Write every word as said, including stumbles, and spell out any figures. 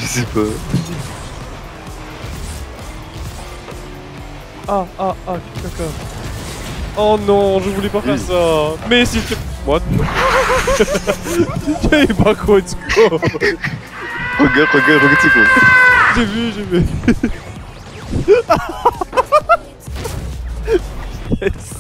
sais pas. Ah, ah, ah, caca. Oh non, je voulais pas faire ça. Mais s'il te... What? Y'a eu pas quoi de score. Regarde, regarde, regarde, c'est quoi. J'ai vu, j'ai vu. Yes.